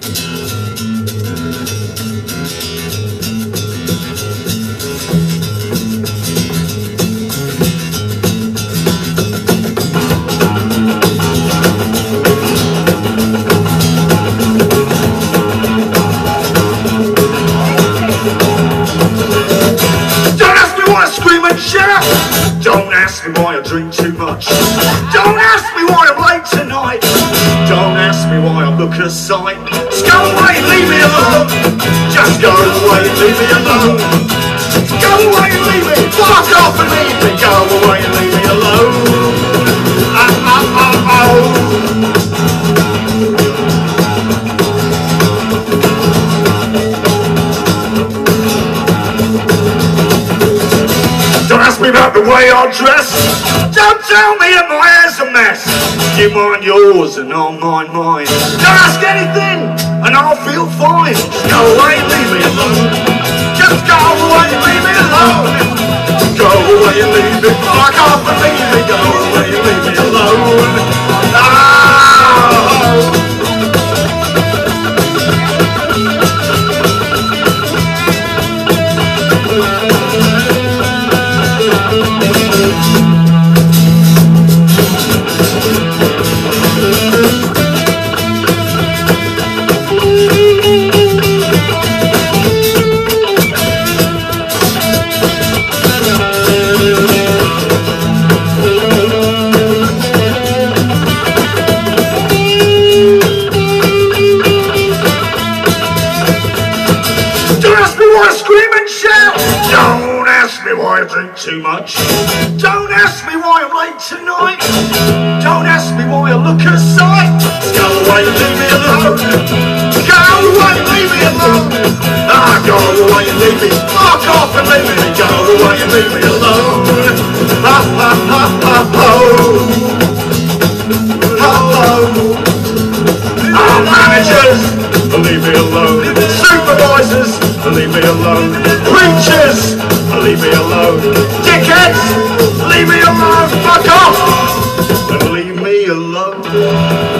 Don't ask me why I drink too much. Don't ask me why I'm late tonight. Don't ask me why I look a sight. Just go away, leave me alone. Just go away, leave me alone. Go away and leave me. Fuck off and leave me. Go away and leave me alone. Don't ask me about the way I dress. Don't tell me that my hair's a mess. You mind yours and I'll mind mine. Don't ask anything and I'll feel fine. Just go away and leave me alone. Just go away and leave me alone. Go away and leave me. I can't believe me. Go away and leave me alone. Scream and shout. Don't ask me why I drink too much. Don't ask me why I'm late tonight. Don't ask me why I look a sight. Go away and leave me alone. Go away and leave me alone. Go away and leave me. Fuck off and leave me. Go away and leave me alone. Ha ha ha ha ho. Ha ho. Our managers, leave me alone. Supervisors, leave me alone. Preachers, leave me alone. Dickheads, leave me alone. Fuck off and leave me alone.